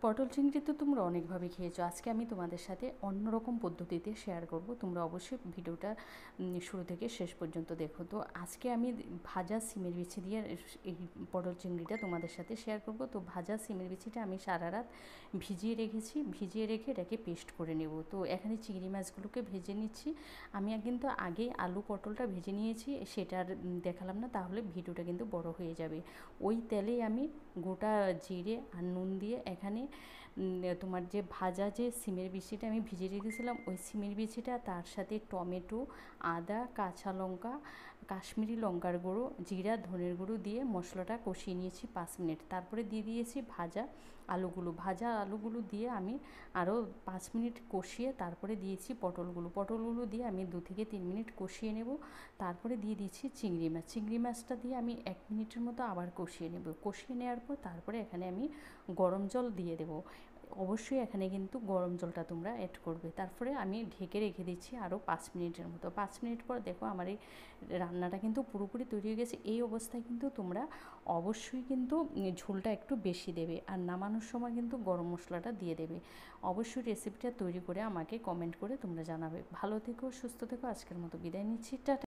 পটল চিংড়ি তো তোমরা অনেকভাবে খেয়েছো, আজকে আমি তোমাদের সাথে অন্যরকম পদ্ধতিতে শেয়ার করব। তোমরা অবশ্যই ভিডিওটা শুরু থেকে শেষ পর্যন্ত দেখো। তো আজকে আমি ভাজা সিমের বিচি দিয়ে এই পটল চিংড়িটা তোমাদের সাথে শেয়ার করব। তো ভাজা সিমের বিচিটা আমি সারা রাত ভিজিয়ে রেখেছি, ভিজিয়ে রেখে এটাকে পেস্ট করে নেব। তো এখানে চিংড়ি মাছগুলোকে ভেজে নিচ্ছি। আমি কিন্তু আগেই আলু পটলটা ভেজে নিয়েছি, সেটা আর দেখালাম না, তাহলে ভিডিওটা কিন্তু বড় হয়ে যাবে। ওই তেলেই আমি গোটা জিরে আর নুন দিয়ে এখানে তোমার যে ভাজা যে সিমের বিচিটা আমি ভিজিয়ে রেখেছিলাম, ওই সিমের বিচিটা, তার সাথে টমেটো, আদা, কাঁচা লঙ্কা, কাশ্মীরি লঙ্কার গুঁড়ো, জিরা, ধনের গুঁড়ো দিয়ে মশলাটা কষিয়ে নিয়েছি 5 মিনিট। তারপরে দিয়ে দিয়েছি ভাজা আলুগুলো দিয়ে আমি আরও 5 মিনিট কষিয়ে তারপরে দিয়েছি পটলগুলো দিয়ে আমি 2 থেকে 3 মিনিট কষিয়ে নেব। তারপরে দিয়ে দিচ্ছি চিংড়ি মাছটা দিয়ে আমি 1 মিনিটের মতো আবার কষিয়ে নেব। কষিয়ে নেওয়ার পর তারপরে এখানে আমি গরম জল দিয়ে দেবো। অবশ্যই এখানে কিন্তু গরম জলটা তোমরা অ্যাড করবে। তারপরে আমি ঢেকে রেখে দিচ্ছি আরও 5 মিনিটের মতো। 5 মিনিট পর দেখো আমার এই রান্নাটা কিন্তু পুরোপুরি তৈরি হয়ে গেছে। এই অবস্থায় কিন্তু তোমরা অবশ্যই কিন্তু ঝোলটা একটু বেশি দেবে, আর নামানোর সময় কিন্তু গরম মশলাটা দিয়ে দেবে। অবশ্যই রেসিপিটা তৈরি করে আমাকে কমেন্ট করে তোমরা জানাবে। ভালো থেকো, সুস্থ থেকো। আজকের মতো বিদায় নিচ্ছি, টাটা।